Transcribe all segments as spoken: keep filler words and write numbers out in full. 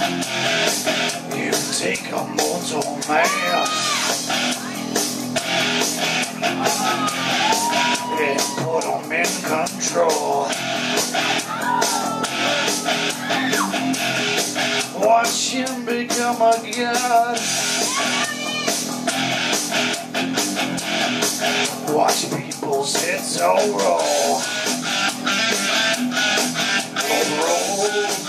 You take a mortal man and put him in control. Watch him become a god. Watch people's heads all roll. Roll.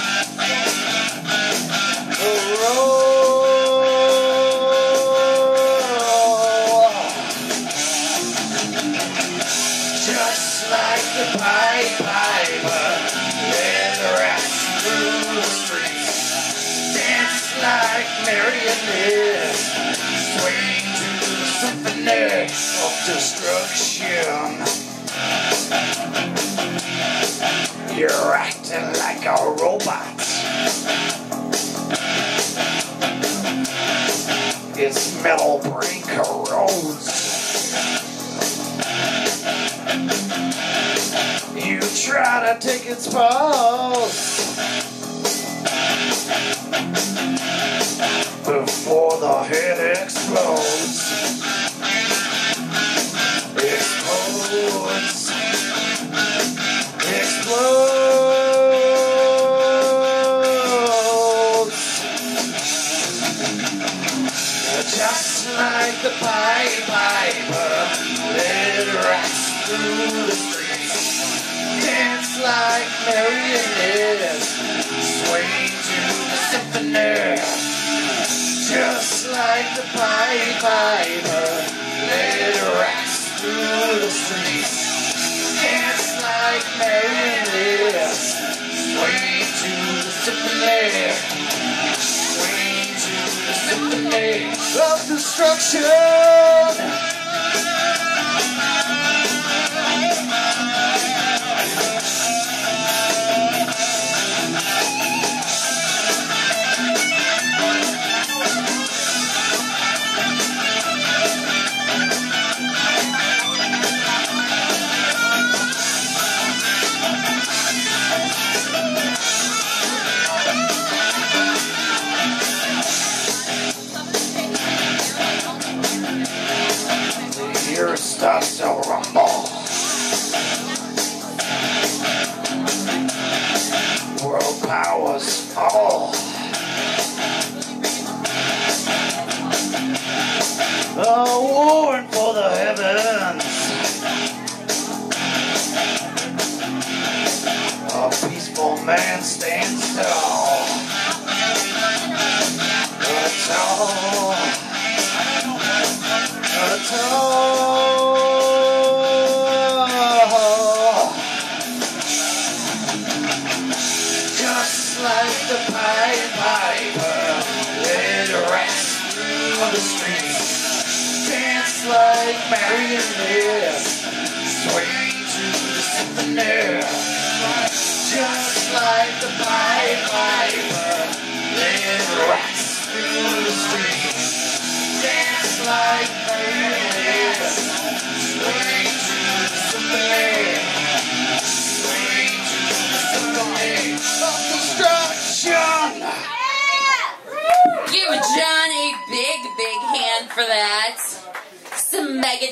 Just like the Pied Piper, led the rats through the streets. Dance like marionettes, swing to the symphony of destruction. You're acting like a robot. Its metal brain corrodes. You try to take its pulse before the head explodes. Explodes. Explodes. Just like the Pied Piper, led rats through the streets. Dance like marionettes, swing to the symphony. Just like the Pied Piper, led rats through the streets. Dance like marionettes, swing to the symphony. Swing to the symphony of destruction. Here starts to rumble. World powers fall. A warrant for the heavens. A peaceful man stands tall. Tall. Tall. Just like the Pied Piper, led rats through the streets. Dance like marionettes, swing to the symphony. Just like the Pied Piper, led rats through the streets. Dance like marionettes, swing to the symphony. Swing to the symphony of destruction. Give John a big, big hand for that. Some mega